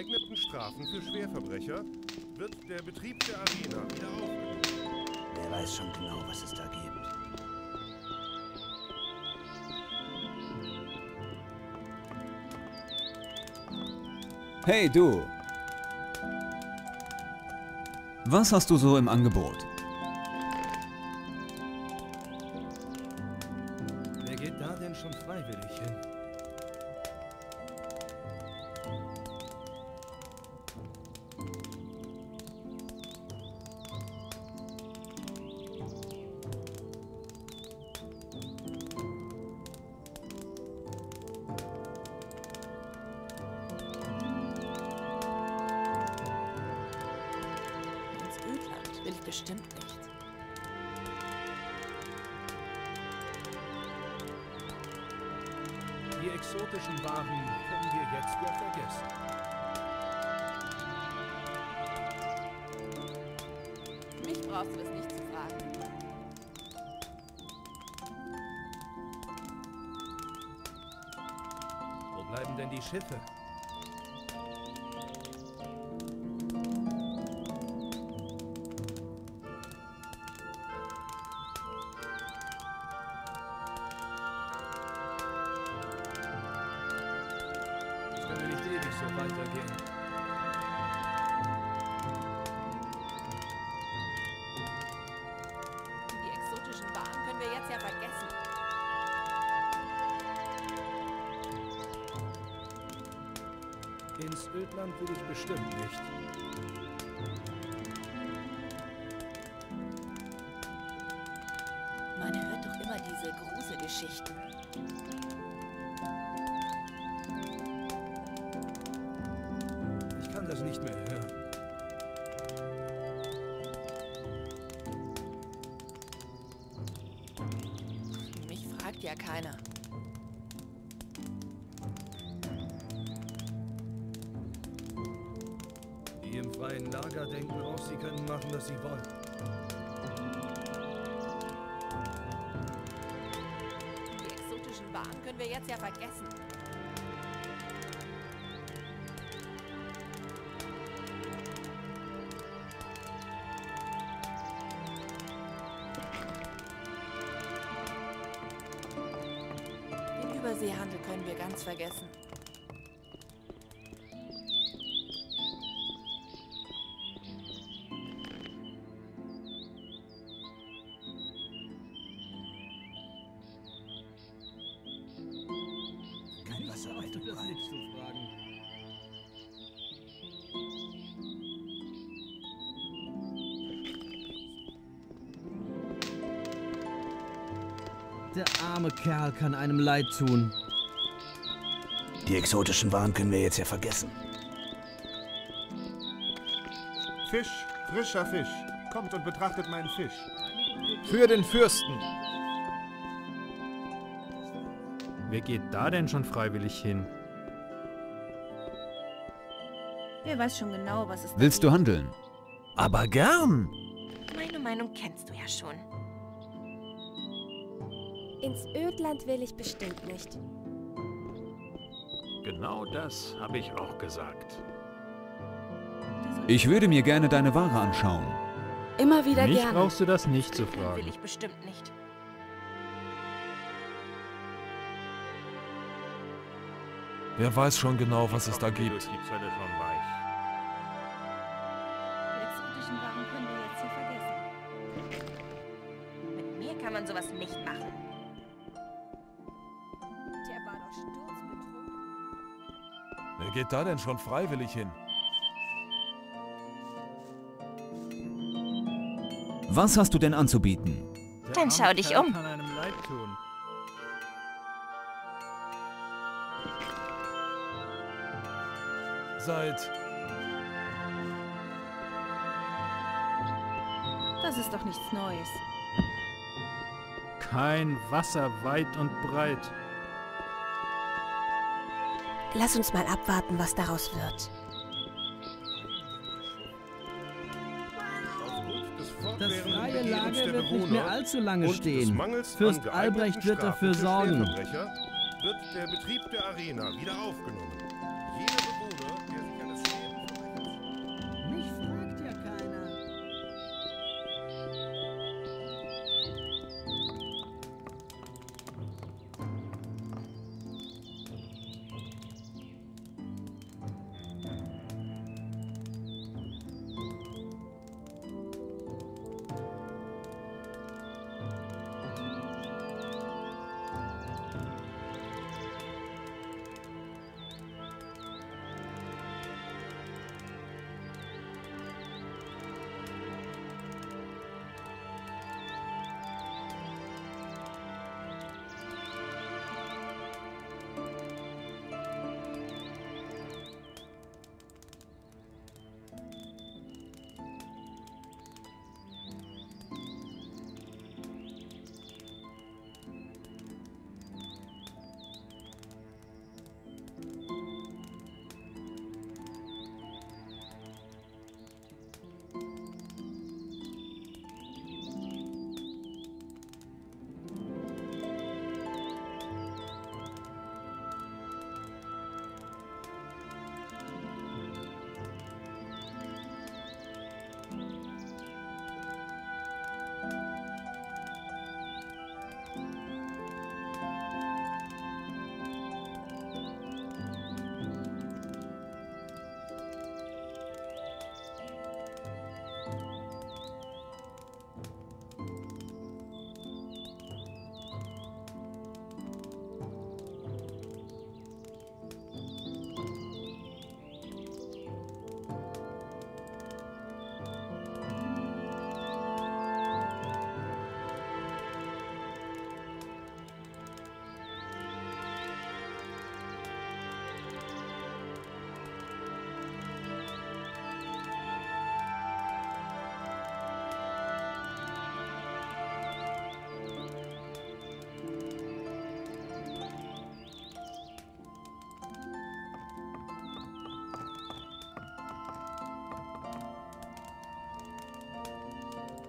geeigneten Strafen für Schwerverbrecher wird der Betrieb der Arena wieder aufgenommen. Wer weiß schon genau, was es da gibt. Hey du! Was hast du so im Angebot? Wer geht da denn schon freiwillig hin? Will ich bestimmt nicht. Die exotischen Waren können wir jetzt ja vergessen. Mich brauchst du es nicht zu fragen. Wo bleiben denn die Schiffe? So weitergehen. Die exotischen Waren können wir jetzt ja vergessen. Ins Ödland will ich bestimmt nicht. Man hört doch immer diese Gruselgeschichten. Ich kann das nicht mehr hören. Mich fragt ja keiner. Die im freien Lager denken auch, sie können machen, was sie wollen. Die exotischen Waren können wir jetzt ja vergessen. Den Überseehandel können wir ganz vergessen. Kein Wasser weit und breit. Nichts zu fragen. Der arme Kerl kann einem leid tun. Die exotischen Waren können wir jetzt ja vergessen. Fisch, frischer Fisch. Kommt und betrachtet meinen Fisch. Für den Fürsten! Wer geht da denn schon freiwillig hin? Wer weiß schon genau, was es da Willst du handeln? Aber gern! Meine Meinung kennst du ja schon. Ins Ödland will ich bestimmt nicht. Genau das habe ich auch gesagt. Ich würde mir gerne deine Ware anschauen. Immer wieder Mich gerne. brauchst du das nicht zu Will fragen. ich bestimmt nicht. Wer weiß schon genau, was es da Hoffentlich gibt. wird die Zölle schon weich. Die exotischen Waren können wir jetzt hier vergessen. Mit mir kann man sowas nicht machen. Der war doch sturzbetrunken. Wer geht da denn schon freiwillig hin? Was hast du denn anzubieten? Der Dann schau arme dich Kerl um. kann einem leid tun. Das ist doch nichts Neues. Kein Wasser weit und breit. Lass uns mal abwarten, was daraus wird. Aufgrund des Das fortwährenden freie Begehrens Lager der wird nicht Bewohner mehr allzu lange und des stehen. Mangels Fürst an geeigneten Albrecht wird Strafen dafür für sorgen. Schwerverbrecher wird der Betrieb der Arena wieder aufgenommen. Jeder Bewohner, der sich eines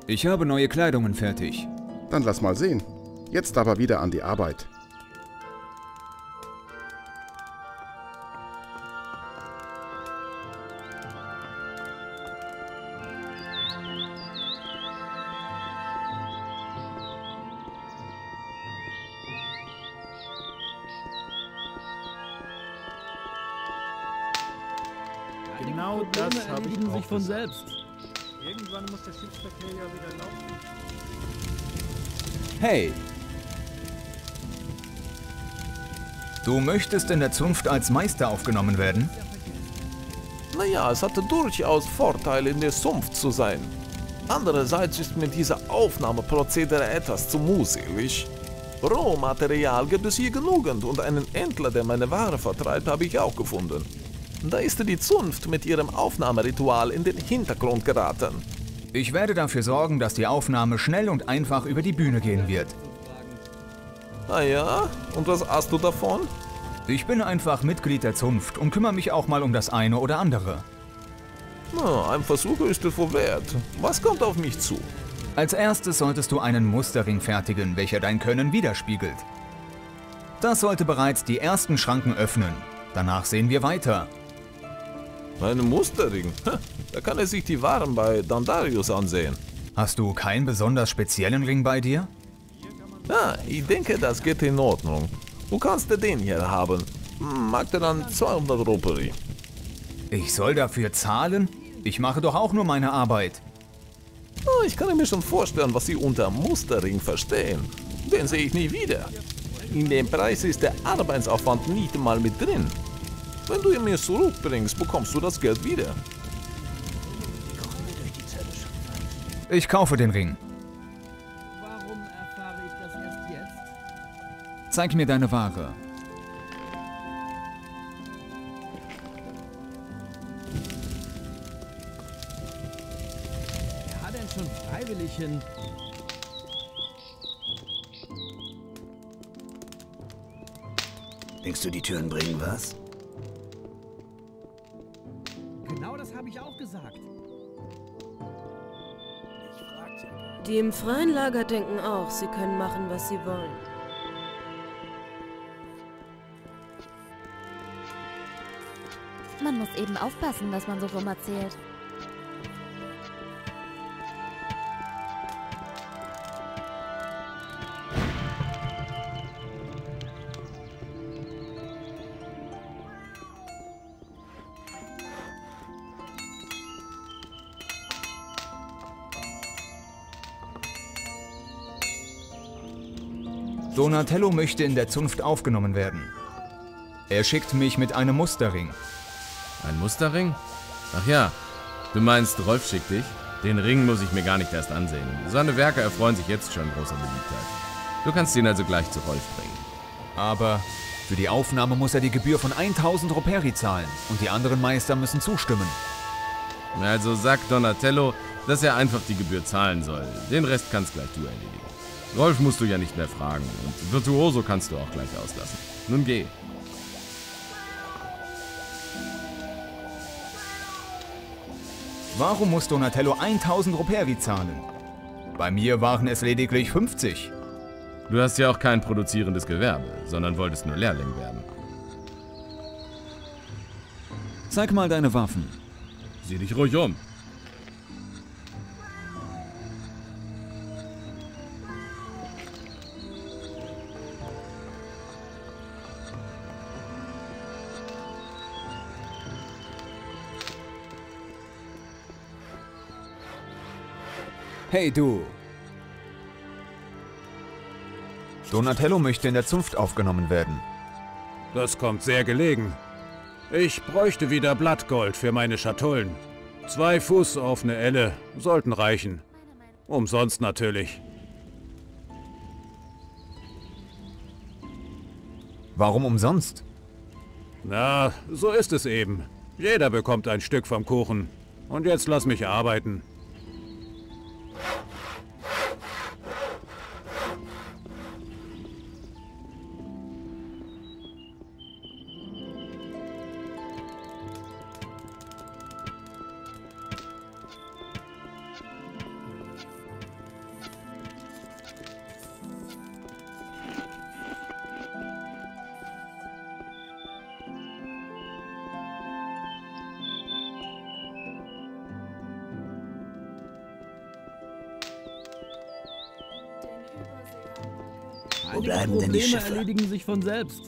Ich habe neue Kleidungen fertig. Dann lass mal sehen. Jetzt aber wieder an die Arbeit. Genau das habe ich erledigen auch sich von gesagt. selbst. Irgendwann muss der Schiffsverkehr ja wieder laufen. Hey, Du möchtest in der Zunft als Meister aufgenommen werden? Naja, es hatte durchaus Vorteile, in der Zunft zu sein. Andererseits ist mir dieser Aufnahmeprozedere etwas zu mühselig. Rohmaterial gibt es hier genügend und einen Händler, der meine Ware vertreibt, habe ich auch gefunden. Da ist die Zunft mit ihrem Aufnahmeritual in den Hintergrund geraten. Ich werde dafür sorgen, dass die Aufnahme schnell und einfach über die Bühne gehen wird. Ah ja? Und was hast du davon? Ich bin einfach Mitglied der Zunft und kümmere mich auch mal um das eine oder andere. Na, ein Versuch ist es wohl wert. Was kommt auf mich zu? Als erstes solltest du einen Musterring fertigen, welcher dein Können widerspiegelt. Das sollte bereits die ersten Schranken öffnen. Danach sehen wir weiter. Ein Musterring? Da kann er sich die Waren bei Dandarius ansehen. Hast du keinen besonders speziellen Ring bei dir? Ja, ich denke, das geht in Ordnung. Du kannst den hier haben. Mag der dann 200 Ruperi. Ich soll dafür zahlen? Ich mache doch auch nur meine Arbeit. Ich kann mir schon vorstellen, was Sie unter Musterring verstehen. Den sehe ich nie wieder. In dem Preis ist der Arbeitsaufwand nicht mal mit drin. Wenn du ihn mir zurückbringst, bekommst du das Geld wieder. Ich kaufe den Ring. Warum erfahre ich das erst jetzt? Zeig mir deine Ware. Wer hat denn schon freiwillig hin? Denkst du, die Türen bringen was? Genau das habe ich auch gesagt. Die im freien Lager denken auch, sie können machen, was sie wollen. Man muss eben aufpassen, was man so rum erzählt. Donatello möchte in der Zunft aufgenommen werden. Er schickt mich mit einem Musterring. Ein Musterring? Ach ja, du meinst, Rolf schickt dich? Den Ring muss ich mir gar nicht erst ansehen. Seine Werke erfreuen sich jetzt schon großer Beliebtheit. Du kannst ihn also gleich zu Rolf bringen. Aber für die Aufnahme muss er die Gebühr von 1000 Ruperi zahlen und die anderen Meister müssen zustimmen. Also sag Donatello, dass er einfach die Gebühr zahlen soll. Den Rest kannst gleich du erledigen. Rolf musst du ja nicht mehr fragen und Virtuoso kannst du auch gleich auslassen. Nun geh. Warum muss Donatello 1000 Ruperi zahlen? Bei mir waren es lediglich 50. Du hast ja auch kein produzierendes Gewerbe, sondern wolltest nur Lehrling werden. Zeig mal deine Waffen. Sieh dich ruhig um. Hey du! Donatello möchte in der Zunft aufgenommen werden. Das kommt sehr gelegen. Ich bräuchte wieder Blattgold für meine Schatullen. 2 Fuß auf eine Elle sollten reichen. Umsonst natürlich. Warum umsonst? Na, so ist es eben. Jeder bekommt ein Stück vom Kuchen. Und jetzt lass mich arbeiten. Wo bleiben denn die Schiffe? Erledigen sich von selbst.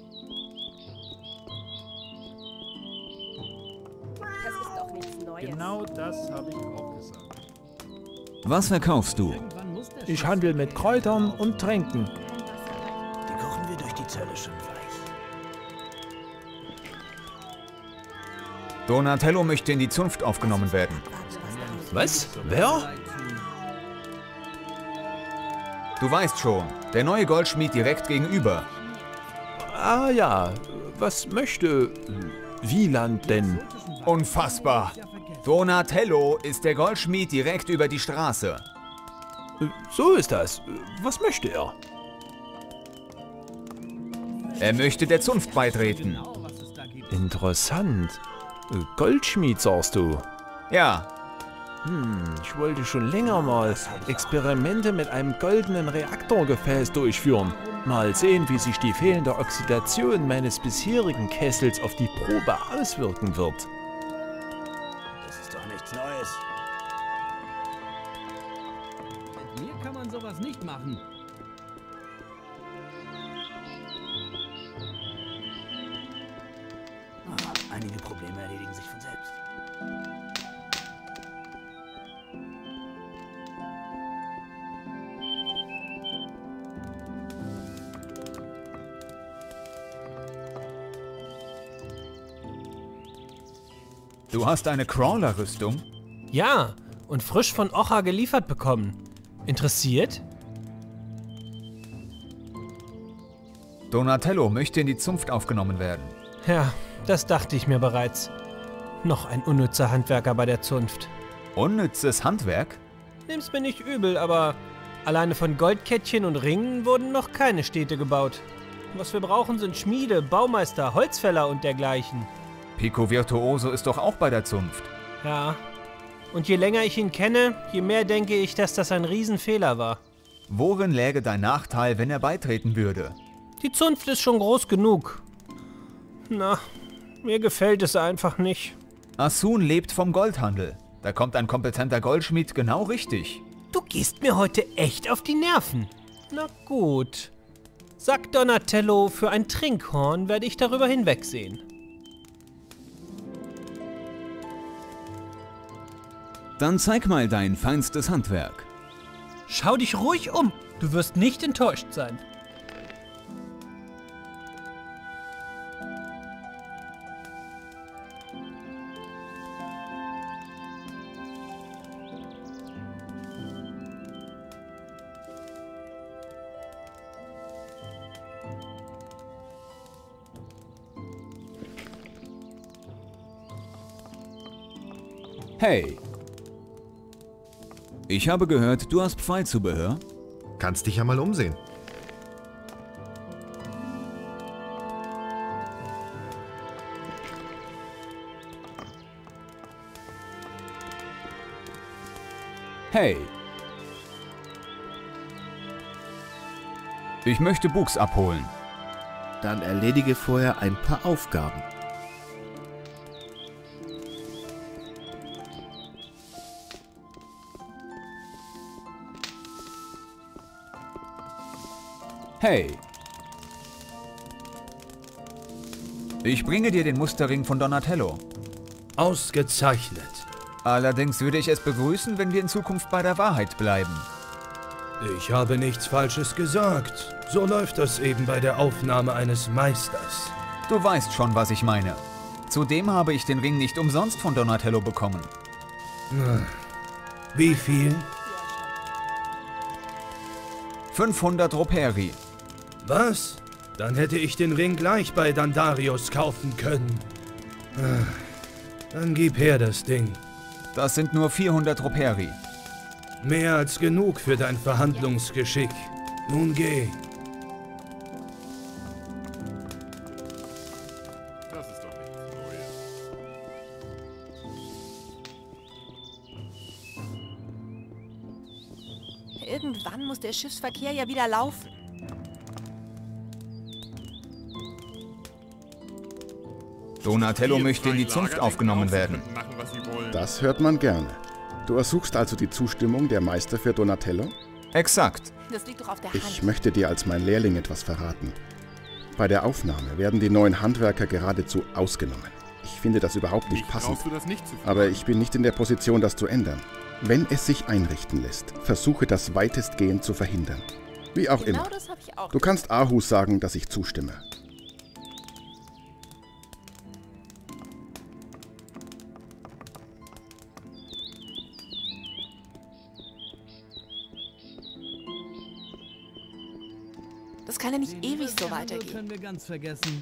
Das ist doch nichts Neues. Genau das habe ich auch gesagt. Was verkaufst du? Ich handle mit Kräutern und Tränken. Die kochen wir durch die Zölle schon weich. Donatello möchte in die Zunft aufgenommen werden. Was? Wer? Du weißt schon, der neue Goldschmied direkt gegenüber. Ah ja, was möchte Wieland denn? Unfassbar. Donatello ist der Goldschmied direkt über die Straße. So ist das. Was möchte er? Er möchte der Zunft beitreten. Interessant. Goldschmied, sagst du? Ja. Ich wollte schon länger mal Experimente mit einem goldenen Reaktorgefäß durchführen. Mal sehen, wie sich die fehlende Oxidation meines bisherigen Kessels auf die Probe auswirken wird. Das ist doch nichts Neues. Mit mir kann man sowas nicht machen. Einige Probleme erledigen sich von selbst. Du hast eine Crawler-Rüstung? Ja, und frisch von Ocha geliefert bekommen. Interessiert? Donatello möchte in die Zunft aufgenommen werden. Ja, das dachte ich mir bereits. Noch ein unnützer Handwerker bei der Zunft. Unnützes Handwerk? Nimm's mir nicht übel, aber alleine von Goldkettchen und Ringen wurden noch keine Städte gebaut. Was wir brauchen, sind Schmiede, Baumeister, Holzfäller und dergleichen. Pico Virtuoso ist doch auch bei der Zunft. Ja. Und je länger ich ihn kenne, je mehr denke ich, dass das ein Riesenfehler war. Worin läge dein Nachteil, wenn er beitreten würde? Die Zunft ist schon groß genug. Na, mir gefällt es einfach nicht. Asun lebt vom Goldhandel. Da kommt ein kompetenter Goldschmied genau richtig. Du gehst mir heute echt auf die Nerven. Na gut. Sagt Donatello, für ein Trinkhorn werde ich darüber hinwegsehen. Dann zeig mal dein feinstes Handwerk. Schau dich ruhig um. Du wirst nicht enttäuscht sein. Hey. Ich habe gehört, du hast Pfeilzubehör. Kannst dich ja mal umsehen. Hey. Ich möchte Buchs abholen. Dann erledige vorher ein paar Aufgaben. Hey. Ich bringe dir den Musterring von Donatello. Ausgezeichnet. Allerdings würde ich es begrüßen, wenn wir in Zukunft bei der Wahrheit bleiben. Ich habe nichts Falsches gesagt. So läuft das eben bei der Aufnahme eines Meisters. Du weißt schon, was ich meine. Zudem habe ich den Ring nicht umsonst von Donatello bekommen. Wie viel? 500 Roperi. Was? Dann hätte ich den Ring gleich bei Dandarius kaufen können. Dann gib her das Ding. Das sind nur 400 Roperi. Mehr als genug für dein Verhandlungsgeschick. Nun geh. Das ist doch nichts Neues. Irgendwann muss der Schiffsverkehr ja wieder laufen. Donatello möchte in die Zunft aufgenommen werden. Das hört man gerne. Du ersuchst also die Zustimmung der Meister für Donatello? Exakt. Das liegt doch auf der Hand. Ich möchte dir als mein Lehrling etwas verraten. Bei der Aufnahme werden die neuen Handwerker geradezu ausgenommen. Ich finde das überhaupt nicht passend. Aber ich bin nicht in der Position, das zu ändern. Wenn es sich einrichten lässt, versuche das weitestgehend zu verhindern. Wie auch immer. Das hab ich auch. Du kannst Ahus sagen, dass ich zustimme. Das kann ja nicht ewig so Das weitergehen. können wir ganz vergessen.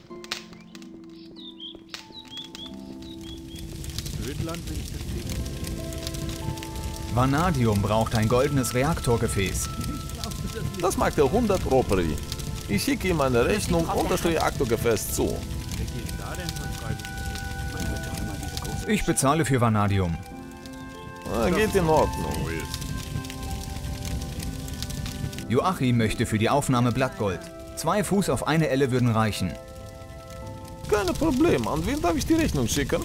Ödland will ich besiegen. Vanadium braucht ein goldenes Reaktorgefäß. Das mag der 100 Roperi. Ich schicke ihm eine Rechnung und das Reaktorgefäß zu. Wer geht da denn schon freiwillig hin? Ich bezahle für Vanadium. Geht in Ordnung. Joachim möchte für die Aufnahme Blattgold. 2 Fuß auf eine Elle würden reichen. Keine Probleme. An wen darf ich die Rechnung schicken?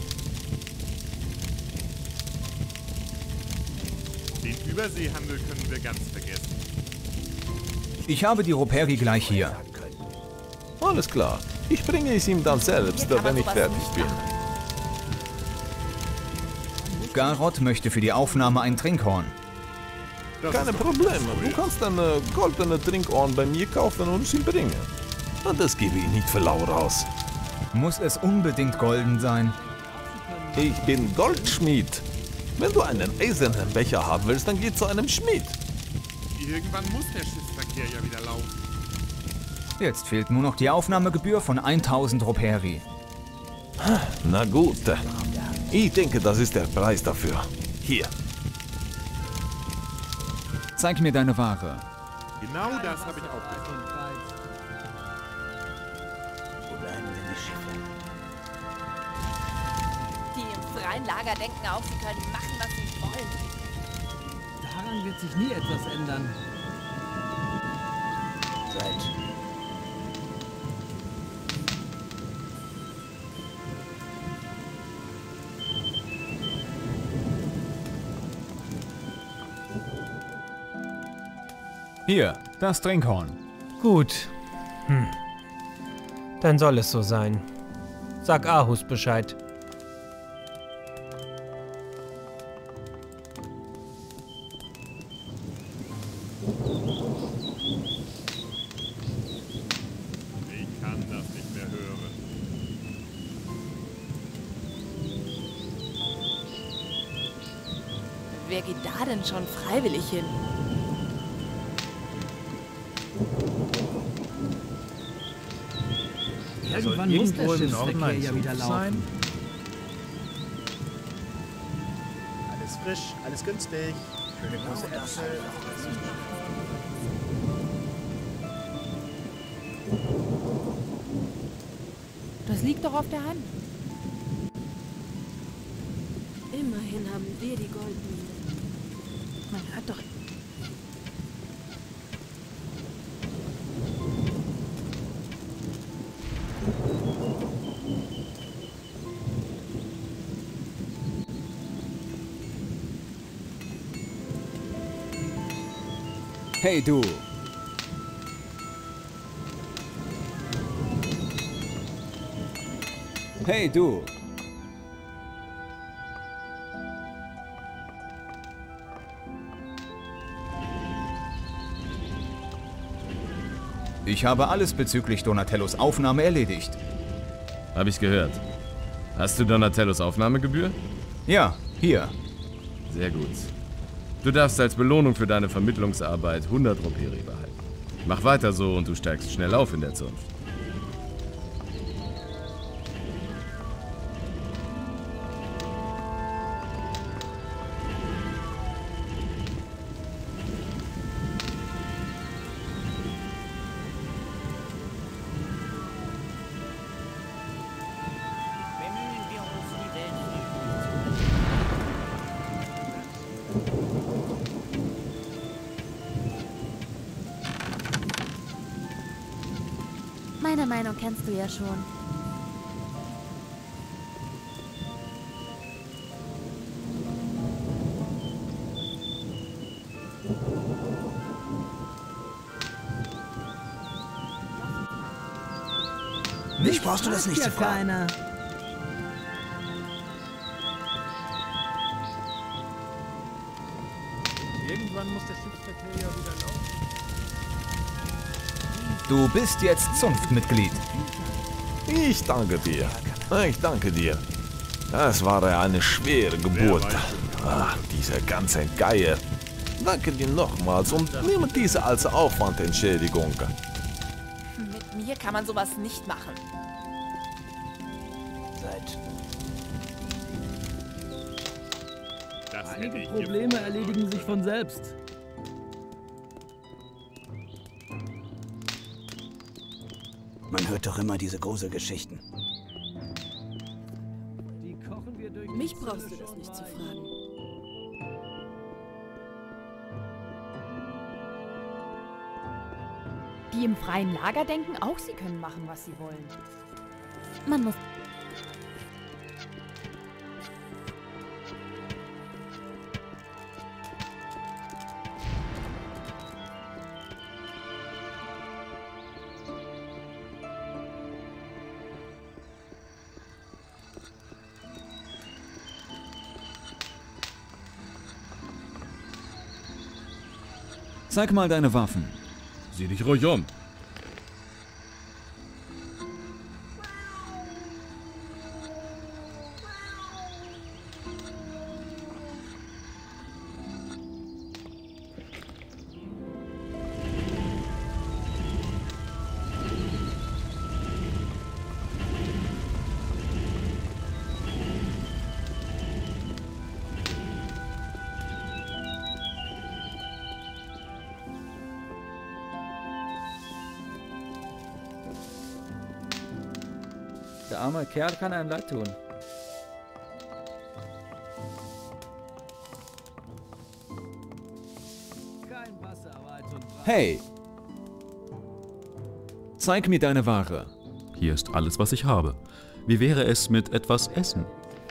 Den Überseehandel können wir ganz vergessen. Ich habe die Roperi gleich hier. Alles klar. Ich bringe es ihm dann selbst, wenn ich fertig bin. Garrod möchte für die Aufnahme ein Trinkhorn. Keine Probleme. Du kannst eine goldene Trinkhorn bei mir kaufen und es ihm bringen. Und das gebe ich nicht für lau raus. Muss es unbedingt golden sein? Ich bin Goldschmied. Wenn du einen eisernen Becher haben willst, dann geh zu einem Schmied. Irgendwann muss der Schiffsverkehr ja wieder laufen. Jetzt fehlt nur noch die Aufnahmegebühr von 1000 Roperi. Na gut. Ich denke, das ist der Preis dafür. Hier. Zeig mir deine Ware. Genau das habe ich auch gefunden. Wo bleiben denn die Schiffe? Die im freien Lager denken auch, sie können machen, was sie wollen. Daran wird sich nie etwas ändern. Seid. Hier, das Trinkhorn. Gut. Dann soll es so sein. Sag Ahus Bescheid. Ich kann das nicht mehr hören. Wer geht da denn schon freiwillig hin? Irgendwann muss der Schiffsverkehr ja wieder laufen. Alles frisch, alles günstig. Schöne große Äpfel. Das liegt doch auf der Hand. Immerhin haben wir die Goldmine. Man hört doch... Hey du! Hey du! Ich habe alles bezüglich Donatellos Aufnahme erledigt. Hab ich gehört. Hast du Donatellos Aufnahmegebühr? Ja, hier. Sehr gut. Du darfst als Belohnung für deine Vermittlungsarbeit 100 Roperi behalten. Mach weiter so und du steigst schnell auf in der Zunft. Bemühen wir uns, die Welt Meine Meinung kennst du ja schon. Mich brauchst du das nicht zu fragen. Keiner. Irgendwann muss der Schiffsverkehr ja wieder laufen. Du bist jetzt Zunftmitglied. Ich danke dir. Ich danke dir. Das war eine schwere Geburt. Ach, dieser ganze Geier. Danke dir nochmals und nehme diese als Aufwandentschädigung. Mit mir kann man sowas nicht machen. Einige Probleme erledigen sich von selbst. Man hört doch immer diese Gruselgeschichten. Mich brauchst du das nicht zu fragen. Die im freien Lager denken auch, sie können machen, was sie wollen. Man muss... Zeig mal deine Waffen. Sieh dich ruhig um. Der arme Kerl kann einem leid tun. Hey! Zeig mir deine Ware. Hier ist alles, was ich habe. Wie wäre es mit etwas Essen?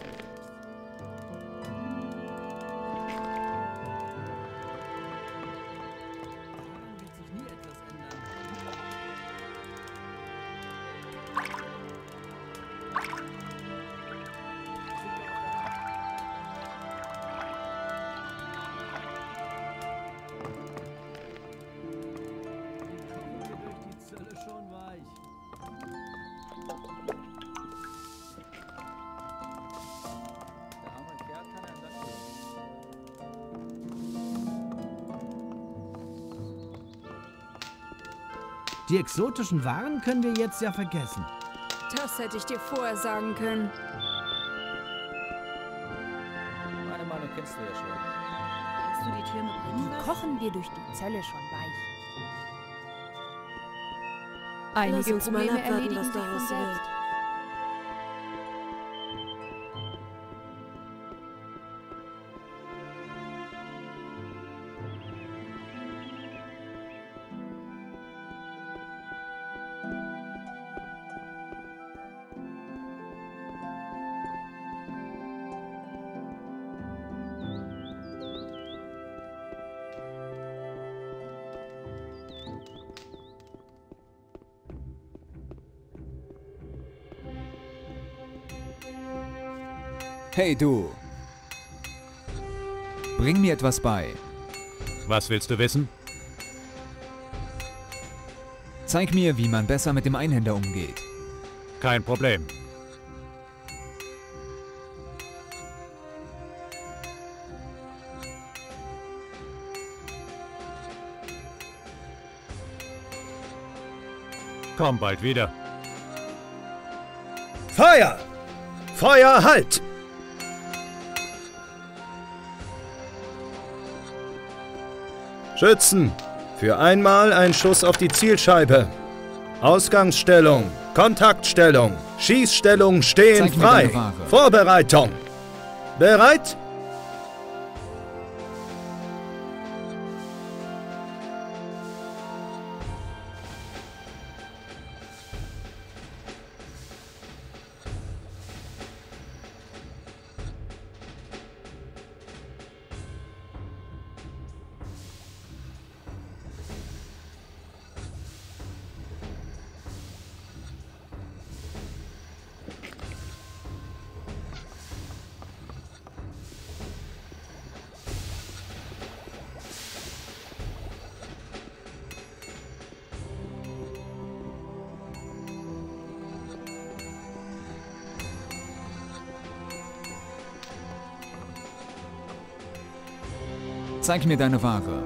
Die exotischen Waren können wir jetzt ja vergessen. Das hätte ich dir vorher sagen können. Meine Meinung kennst du ja schon. Kannst du die Türme bringen? Die kochen wir durch die Zölle schon weich. Einige Probleme erledigen sich von selbst. Hey du! Bring mir etwas bei. Was willst du wissen? Zeig mir, wie man besser mit dem Einhänder umgeht. Kein Problem. Komm bald wieder. Feuer! Feuer, halt! Schützen! Für einmal ein Schuss auf die Zielscheibe. Ausgangsstellung, Kontaktstellung, Schießstellung stehen frei. Vorbereitung. Bereit? Zeig mir deine Ware.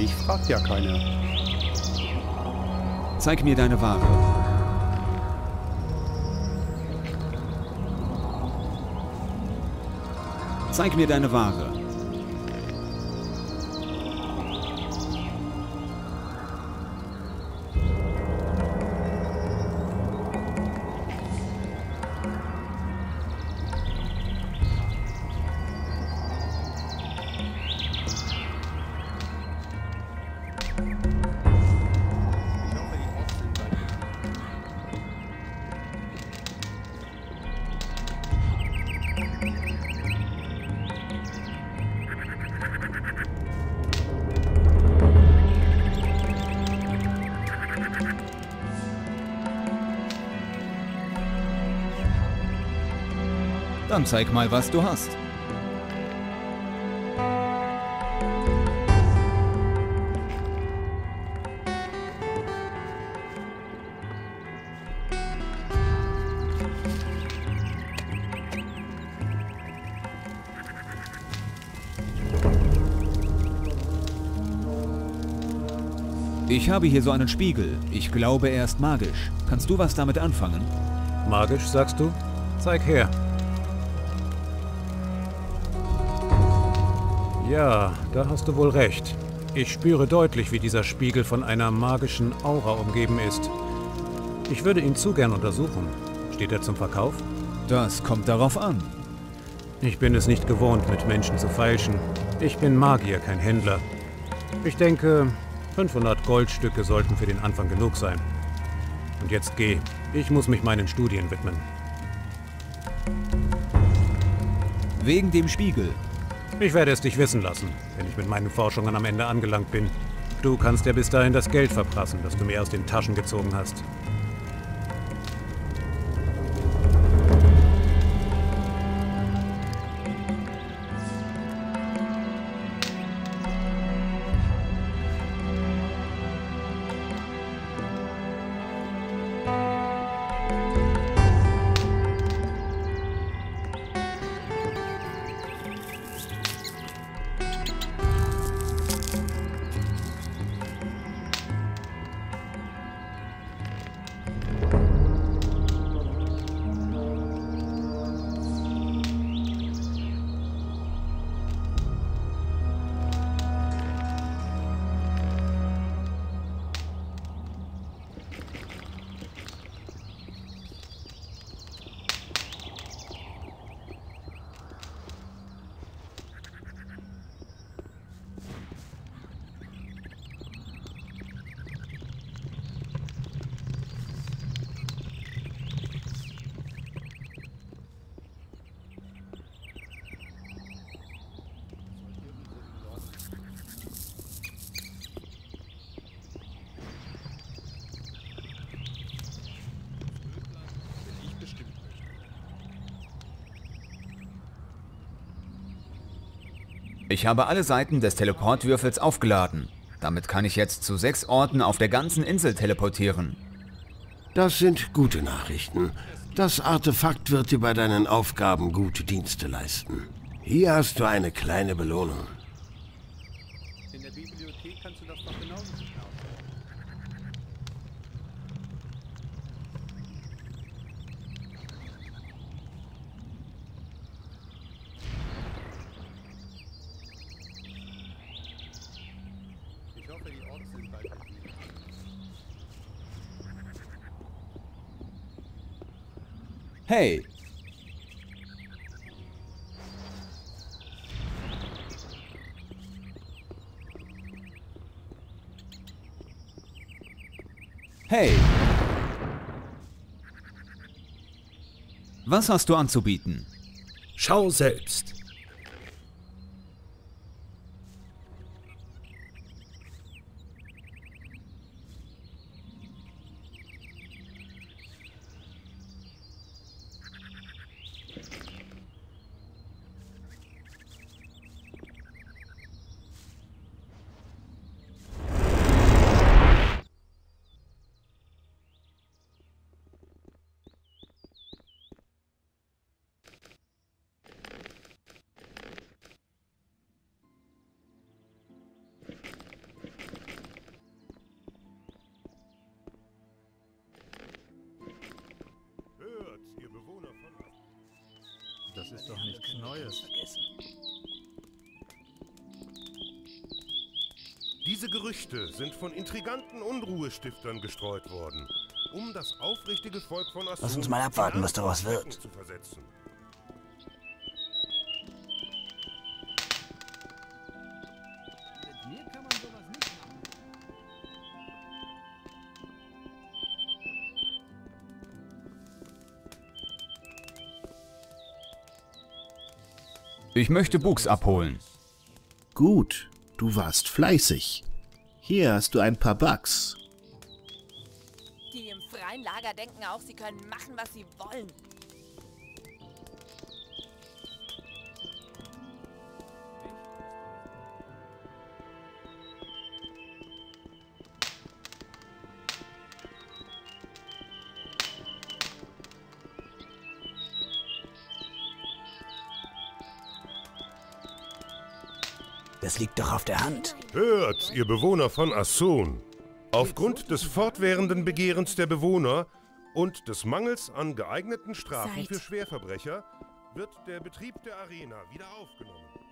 Mich fragt ja keiner. Zeig mir deine Ware. Zeig mir deine Ware. Dann zeig mal, was du hast. Ich habe hier so einen Spiegel. Ich glaube, er ist magisch. Kannst du was damit anfangen? Magisch, sagst du? Zeig her. Ja, da hast du wohl recht. Ich spüre deutlich, wie dieser Spiegel von einer magischen Aura umgeben ist. Ich würde ihn zu gern untersuchen. Steht er zum Verkauf? Das kommt darauf an. Ich bin es nicht gewohnt, mit Menschen zu feilschen. Ich bin Magier, kein Händler. Ich denke, 500 Goldstücke sollten für den Anfang genug sein. Und jetzt geh. Ich muss mich meinen Studien widmen. Wegen dem Spiegel. Ich werde es dich wissen lassen, wenn ich mit meinen Forschungen am Ende angelangt bin. Du kannst ja bis dahin das Geld verprassen, das du mir aus den Taschen gezogen hast. Ich habe alle Seiten des Teleportwürfels aufgeladen. Damit kann ich jetzt zu 6 Orten auf der ganzen Insel teleportieren. Das sind gute Nachrichten. Das Artefakt wird dir bei deinen Aufgaben gute Dienste leisten. Hier hast du eine kleine Belohnung. In der Bibliothek kannst du das doch genauso nachschauen. Ich hoffe, die Orks sind bald besiegt. Hey! Hey! Was hast du anzubieten? Schau selbst. das ist doch nichts Neues. Diese Gerüchte sind von intriganten Unruhestiftern gestreut worden, um das aufrichtige Volk von Assun Lass uns mal abwarten, was daraus wird. zu versetzen. Mit mir kann man sowas nicht machen. Ich möchte Bux abholen. Gut, du warst fleißig. Hier hast du ein paar Bugs. Die im freien Lager denken auch, sie können machen, was sie wollen. Das liegt doch auf der Hand. Hört, ihr Bewohner von Assun. Aufgrund des fortwährenden Begehrens der Bewohner und des Mangels an geeigneten Strafen für Schwerverbrecher wird der Betrieb der Arena wieder aufgenommen.